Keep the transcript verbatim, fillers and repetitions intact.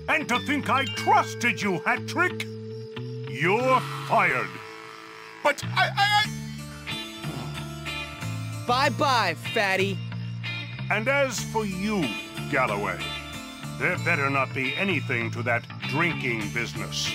And to think I trusted you, Hat-Trick! You're fired. But I... I, I... Bye-bye, fatty. And as for you, Galloway, there better not be anything to that drinking business.